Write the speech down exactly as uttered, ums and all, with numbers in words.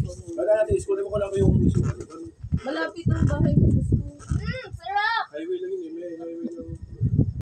Wala natin, school mo ko lang yung school. Malapit ang bahay ko sa school.